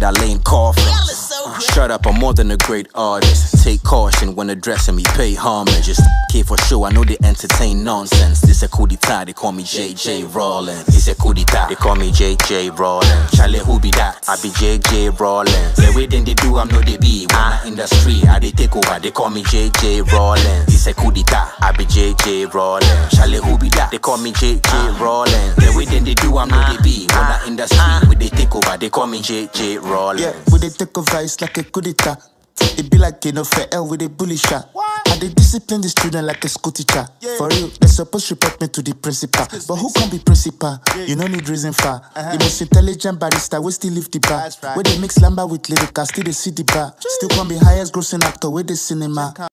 I lay in coffins. Shut up, I'm more than a great artist. Take caution when addressing me, pay homage. Just here for show, I know they entertain nonsense. This a coup d'etat, they call me JJ Rollins. This a coup d'etat, they call me JJ Rollins. Charlie, who be that? I be JJ Rollins. The way then they do, I'm no they be. When I industry, I they take over, they call me JJ Rollins. This a coup d'etat, I be JJ Rollins. Charlie, who be that? They call me JJ Rollins. The way then they do, I'm no they be. When I industry, we they take over, they call me JJ Rollins. Yeah, we they take over, it's like a coup d'etat. It be like, you know, fair L with a bully shot. And they discipline the student like a school teacher. For real, they supposed to report me to the principal. But who can be principal? You no need reason for. The most intelligent barista, we still live the bar. Where they mix lamba with lyrics, still they see the bar. Still can be highest grossing actor with the cinema.